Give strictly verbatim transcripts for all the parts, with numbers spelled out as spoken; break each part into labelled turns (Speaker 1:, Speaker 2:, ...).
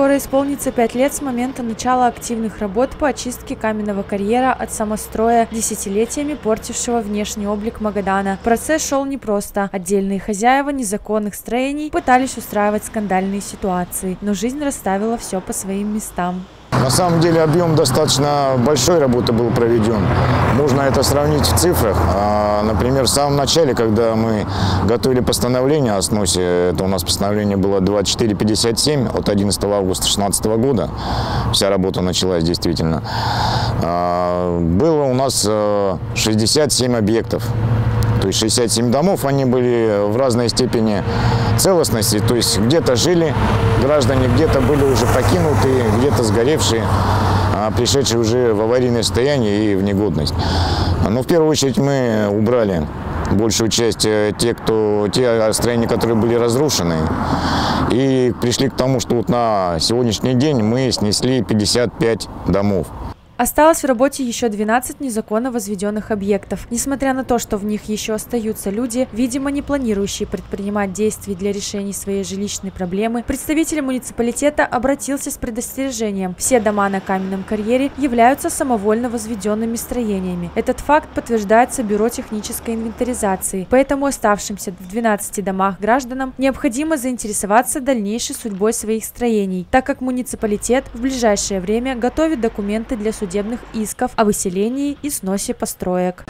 Speaker 1: скоро исполнится пять лет с момента начала активных работ по очистке каменного карьера от самостроя, десятилетиями портившего внешний облик Магадана. Процесс шел непросто. Отдельные хозяева незаконных строений пытались устраивать скандальные ситуации, но жизнь расставила все по своим местам.
Speaker 2: На самом деле объем достаточно большой работы был проведен. Можно это сравнить в цифрах. Например, в самом начале, когда мы готовили постановление о сносе, это у нас постановление было двадцать четыре пятьдесят семь от одиннадцатого августа две тысячи шестнадцатого года. Вся работа началась действительно. Было у нас шестьдесят семь объектов. То есть шестьдесят семь домов, они были в разной степени целостности, то есть где-то жили граждане, где-то были уже покинутые, где-то сгоревшие, пришедшие уже в аварийное состояние и в негодность. Но в первую очередь мы убрали большую часть тех, кто, те строения, которые были разрушены, и пришли к тому, что вот на сегодняшний день мы снесли пятьдесят пять домов.
Speaker 1: Осталось в работе еще двенадцать незаконно возведенных объектов. Несмотря на то, что в них еще остаются люди, видимо, не планирующие предпринимать действий для решения своей жилищной проблемы, представитель муниципалитета обратился с предостережением. Все дома на каменном карьере являются самовольно возведенными строениями. Этот факт подтверждается Бюро технической инвентаризации. Поэтому оставшимся в двенадцати домах гражданам необходимо заинтересоваться дальнейшей судьбой своих строений, так как муниципалитет в ближайшее время готовит документы для судебных исков о выселении и сносе построек.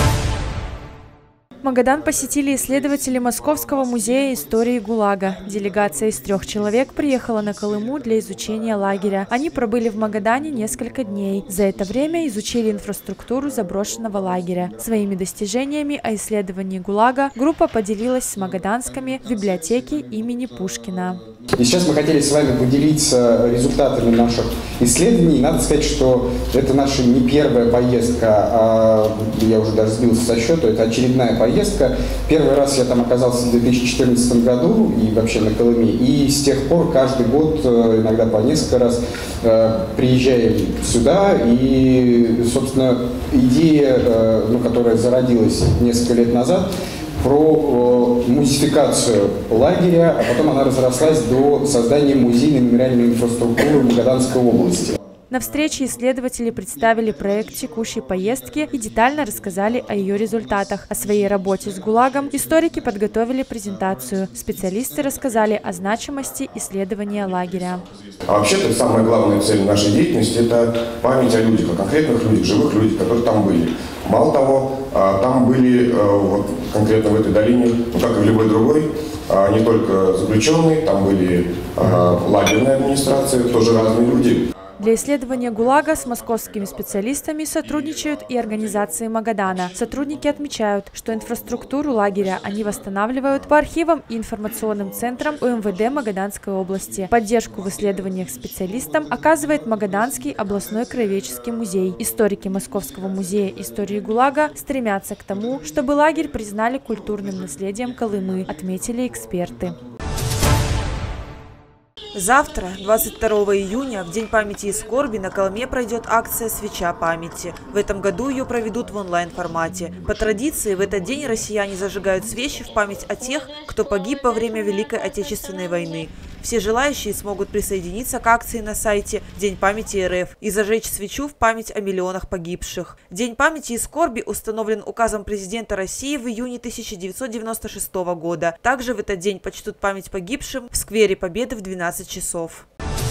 Speaker 1: Магадан посетили исследователи Московского музея истории ГУЛАГа. Делегация из трех человек приехала на Колыму для изучения лагеря. Они пробыли в Магадане несколько дней. За это время изучили инфраструктуру заброшенного лагеря. Своими достижениями о исследовании ГУЛАГа группа поделилась с магаданскими в библиотеке имени Пушкина.
Speaker 3: И сейчас мы хотели с вами поделиться результатами наших исследований. Надо сказать, что это наша не первая поездка, а я уже даже сбился со счета, это очередная поездка. Первый раз я там оказался в две тысячи четырнадцатом году и вообще на Колыме. И с тех пор каждый год, иногда по несколько раз, приезжаем сюда. И, собственно, идея, ну, которая зародилась несколько лет назад, про э, музификацию лагеря, а потом она разрослась до создания музейной мемориальной инфраструктуры Магаданской области.
Speaker 1: На встрече исследователи представили проект текущей поездки и детально рассказали о ее результатах. О своей работе с ГУЛАГом историки подготовили презентацию. Специалисты рассказали о значимости исследования лагеря.
Speaker 4: А вообще-то самая главная цель нашей деятельности – это память о людях, о конкретных людях, живых людях, которые там были. Мало того, там были вот, конкретно в этой долине, ну, как и в любой другой, не только заключенные, там были лагерные администрации, тоже разные люди.
Speaker 1: Для исследования ГУЛАГа с московскими специалистами сотрудничают и организации Магадана. Сотрудники отмечают, что инфраструктуру лагеря они восстанавливают по архивам и информационным центрам УМВД Магаданской области. Поддержку в исследованиях специалистам оказывает Магаданский областной краеведческий музей. Историки Московского музея истории ГУЛАГа стремятся к тому, чтобы лагерь признали культурным наследием Колымы, отметили эксперты.
Speaker 5: Завтра, двадцать второго июня, в День памяти и скорби, на Колыме пройдет акция «Свеча памяти». В этом году ее проведут в онлайн-формате. По традиции, в этот день россияне зажигают свечи в память о тех, кто погиб во время Великой Отечественной войны. Все желающие смогут присоединиться к акции на сайте День памяти РФ и зажечь свечу в память о миллионах погибших. День памяти и скорби установлен указом президента России в июне тысяча девятьсот девяносто шестого года. Также в этот день почтут память погибшим в сквере Победы в двенадцать часов.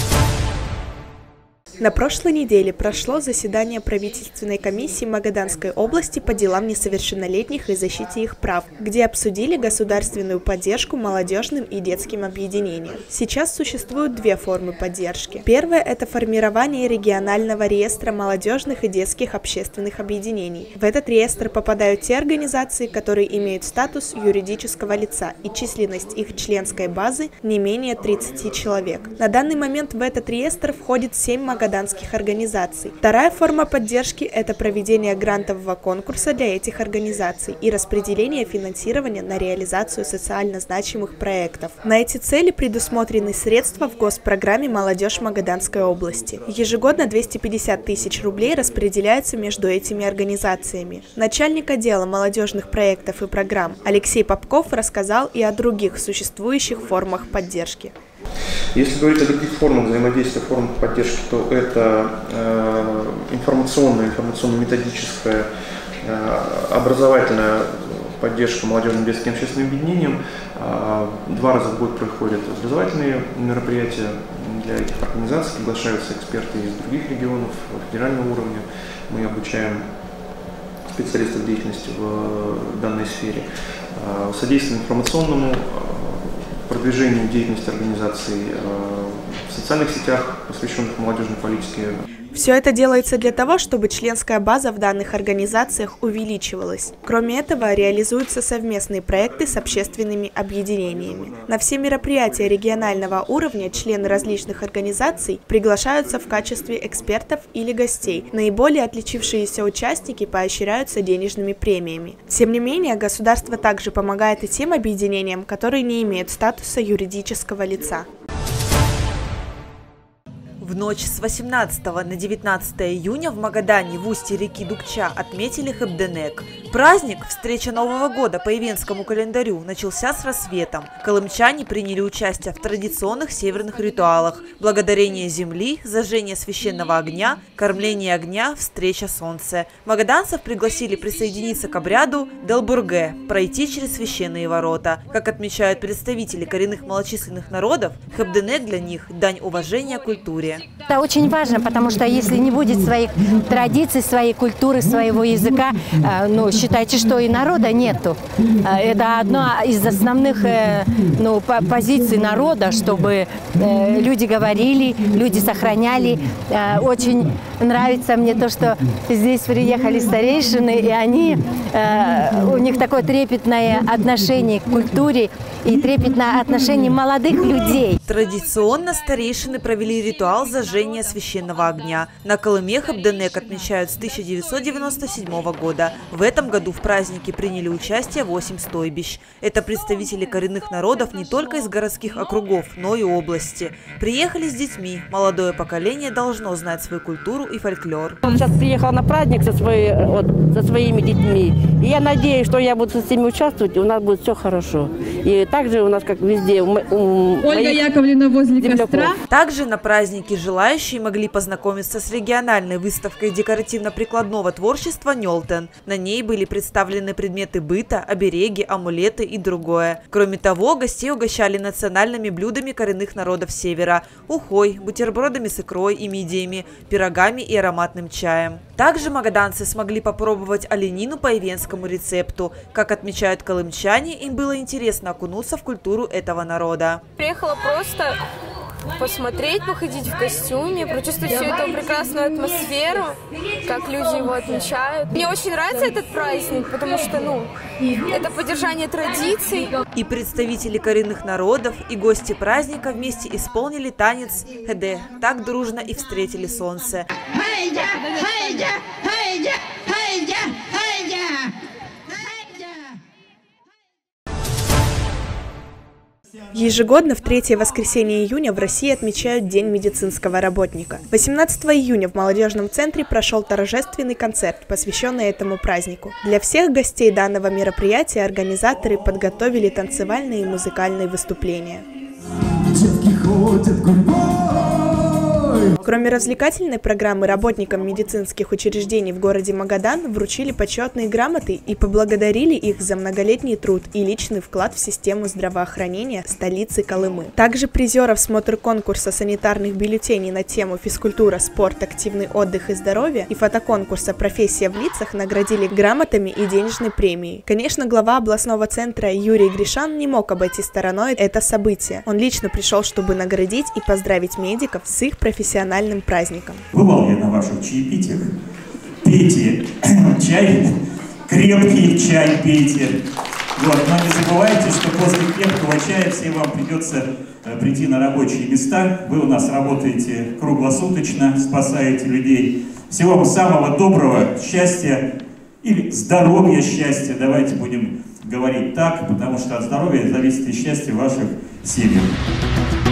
Speaker 6: На прошлой неделе прошло заседание правительственной комиссии Магаданской области по делам несовершеннолетних и защите их прав, где обсудили государственную поддержку молодежным и детским объединениям. Сейчас существуют две формы поддержки. Первая – это формирование регионального реестра молодежных и детских общественных объединений. В этот реестр попадают те организации, которые имеют статус юридического лица, и численность их членской базы не менее тридцати человек. На данный момент в этот реестр входит семь магаданских организаций. Вторая форма поддержки – это проведение грантового конкурса для этих организаций и распределение финансирования на реализацию социально значимых проектов. На эти цели предусмотрены средства в госпрограмме «Молодежь Магаданской области». Ежегодно двести пятьдесят тысяч рублей распределяются между этими организациями. Начальник отдела молодежных проектов и программ Алексей Попков рассказал и о других существующих формах поддержки.
Speaker 7: Если говорить о других формах взаимодействия, формах поддержки, то это э, информационная, информационно-методическая, э, образовательная поддержка молодежным детским общественным объединением. Э, два раза в год проходят образовательные мероприятия для этих организаций, приглашаются эксперты из других регионов, федерального уровня. Мы обучаем специалистов деятельности в данной сфере. Э, содействуем информационному продвижению деятельности организаций в социальных сетях, посвященных молодежной политике.
Speaker 6: Все это делается для того, чтобы членская база в данных организациях увеличивалась. Кроме этого, реализуются совместные проекты с общественными объединениями. На все мероприятия регионального уровня члены различных организаций приглашаются в качестве экспертов или гостей. Наиболее отличившиеся участники поощряются денежными премиями. Тем не менее, государство также помогает и тем объединениям, которые не имеют статуса юридического лица.
Speaker 5: В ночь с восемнадцатого на девятнадцатое июня в Магадане в устье реки Дукча отметили Хэбденек. Праздник «Встреча Нового года» по ивенскому календарю начался с рассветом. Колымчане приняли участие в традиционных северных ритуалах: благодарение земли, зажжение священного огня, кормление огня, встреча солнца. Магаданцев пригласили присоединиться к обряду Делбурге – пройти через священные ворота. Как отмечают представители коренных малочисленных народов, Хэбденек для них – дань уважения культуре.
Speaker 8: Это очень важно, потому что если не будет своих традиций, своей культуры, своего языка, ну, считайте, что и народа нету. Это одна из основных ну, позиций народа, чтобы люди говорили, люди сохраняли. Очень нравится мне то, что здесь приехали старейшины, и они, у них такое трепетное отношение к культуре и трепетное отношение молодых людей.
Speaker 5: Традиционно старейшины провели ритуал зажжения священного огня. На Колыме Хэбденек отмечают с тысяча девятьсот девяносто седьмого года. В этом году в празднике приняли участие восемь стойбищ. Это представители коренных народов не только из городских округов, но и области. Приехали с детьми. Молодое поколение должно знать свою культуру и фольклор.
Speaker 9: Сейчас приехала на праздник со, своей, вот, со своими детьми. И я надеюсь, что я буду с ними участвовать, и у нас будет все хорошо. И также у нас, как везде, у, у
Speaker 10: Ольга Яковлевна возле
Speaker 9: земляков.
Speaker 10: костра.
Speaker 5: Также на празднике желающие могли познакомиться с региональной выставкой декоративно-прикладного творчества «Нёлтен». На ней были представлены предметы быта, обереги, амулеты и другое. Кроме того, гостей угощали национальными блюдами коренных народов Севера – ухой, бутербродами с икрой и мидиями, пирогами и ароматным чаем. Также магаданцы смогли попробовать оленину по ивенскому рецепту. Как отмечают колымчане, им было интересно окунуться в культуру этого народа.
Speaker 11: Приехала просто посмотреть, походить в костюме, прочувствовать всю эту прекрасную атмосферу, как люди его отмечают. Мне очень нравится этот праздник, потому что, ну, это поддержание традиций.
Speaker 5: И представители коренных народов, и гости праздника вместе исполнили танец «Хэдэ». Так дружно и встретили солнце.
Speaker 6: Ежегодно в третье воскресенье июня в России отмечают День медицинского работника. восемнадцатого июня в молодежном центре прошел торжественный концерт, посвященный этому празднику. Для всех гостей данного мероприятия организаторы подготовили танцевальные и музыкальные выступления. Кроме развлекательной программы, работникам медицинских учреждений в городе Магадан вручили почетные грамоты и поблагодарили их за многолетний труд и личный вклад в систему здравоохранения столицы Колымы. Также призеров смотр-конкурса санитарных бюллетеней на тему «Физкультура, спорт, активный отдых и здоровье» и фотоконкурса «Профессия в лицах» наградили грамотами и денежной премией. Конечно, глава областного центра Юрий Гришан не мог обойти стороной это событие. Он лично пришел, чтобы наградить и поздравить медиков с их профессиональным праздником.
Speaker 12: Бывал я на ваших чаепитиях. Пейте чай, крепкий чай пейте. Вот. Но не забывайте, что после крепкого чая всем вам придется прийти на рабочие места. Вы у нас работаете круглосуточно, спасаете людей. Всего вам самого доброго, счастья или здоровья, счастья. Давайте будем говорить так, потому что от здоровья зависит и счастье ваших семей.